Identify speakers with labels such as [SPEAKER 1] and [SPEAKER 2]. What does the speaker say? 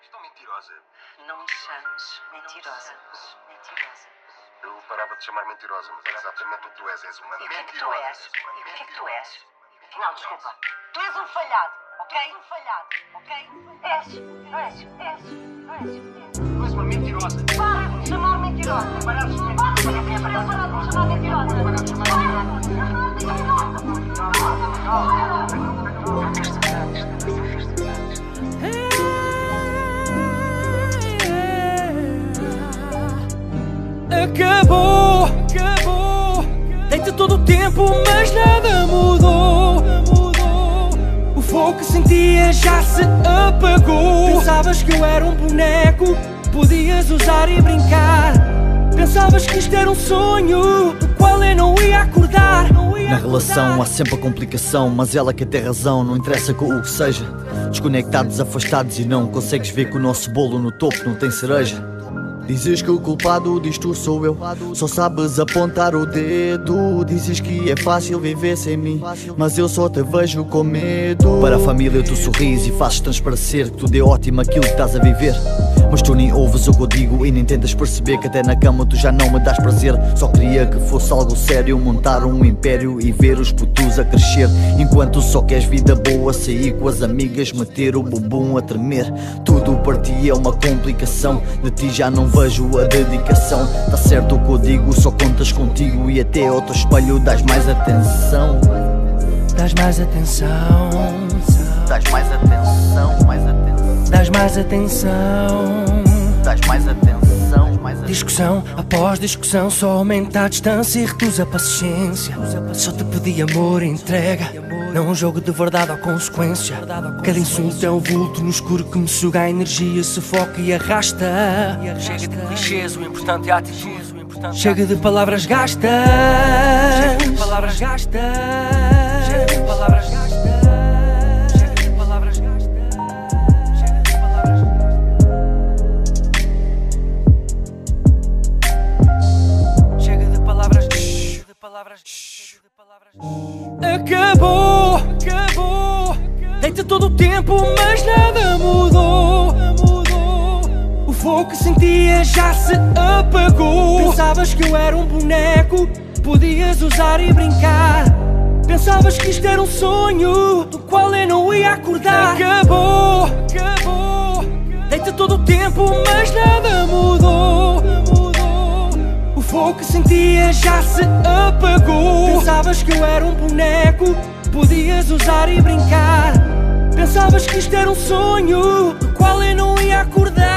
[SPEAKER 1] tão mentirosa.
[SPEAKER 2] Não me chames mentirosa. Mentirosa.
[SPEAKER 1] Eu parava de chamar mentirosa, mas é exatamente o que tu és. És uma
[SPEAKER 2] E o que é que tu
[SPEAKER 1] mentirosa.
[SPEAKER 2] és? E o que é que tu és? Não, desculpa. Tu és um falhado, ok? Um falhado, ok? És. Não és.
[SPEAKER 1] Tu és uma mentirosa.
[SPEAKER 2] Para de me chamar mentirosa. Para de me chamar mentirosa. Para de me chamar
[SPEAKER 3] Acabou, deita todo o tempo, mas nada mudou. O fogo que sentia já se apagou. Pensavas que eu era um boneco, podias usar e brincar. Pensavas que isto era um sonho, do qual eu não ia acordar.
[SPEAKER 4] Na relação há sempre a complicação, mas ela que tem razão, não interessa com o que seja. Desconectados, afastados e não consegues ver que o nosso bolo no topo não tem cereja. Dizes que o culpado disto sou eu, só sabes apontar o dedo. Dizes que é fácil viver sem mim, mas eu só te vejo com medo. Para a família tu sorris e fazes transparecer que tudo é ótimo aquilo que estás a viver. Mas tu nem ouves o que eu digo e nem tentas perceber que até na cama tu já não me dás prazer. Só queria que fosse algo sério, montar um império e ver os putos a crescer. Enquanto só queres vida boa, sair com as amigas, meter o bumbum a tremer. Tudo para ti é uma complicação, de ti já não vejo a dedicação. Tá certo o que eu digo, só contas contigo e até ao teu espelho dás mais atenção.
[SPEAKER 3] Dás mais atenção.
[SPEAKER 4] Dás mais atenção, mais atenção.
[SPEAKER 3] Dás mais atenção.
[SPEAKER 4] Dás mais atenção, mais atenção.
[SPEAKER 3] Discussão após discussão, só aumenta a distância e reduz a paciência. Só te pedi amor e entrega, não um jogo de verdade ou consequência. Cada insulto é um vulto no escuro que me suga a energia, sufoca e arrasta. Chega de clichês, o importante é a atitude. Chega de palavras gastas. Chega de palavras gastas. Chega de palavras gastas. Chega de palavras gastas. Chega de palavras. Chega de palavras. Chega de palavras. Chega de palavras. Acabou, deita todo o tempo, mas nada mudou. O fogo que sentia já se apagou. Pensavas que eu era um boneco, podias usar e brincar. Pensavas que isto era um sonho, do qual eu não ia acordar. Acabou, deita todo o tempo, mas nada mudou. O fogo que sentia já se apagou. Pensavas que eu era um boneco, podias usar e brincar. Pensavas que isto era um sonho, do qual eu não ia acordar.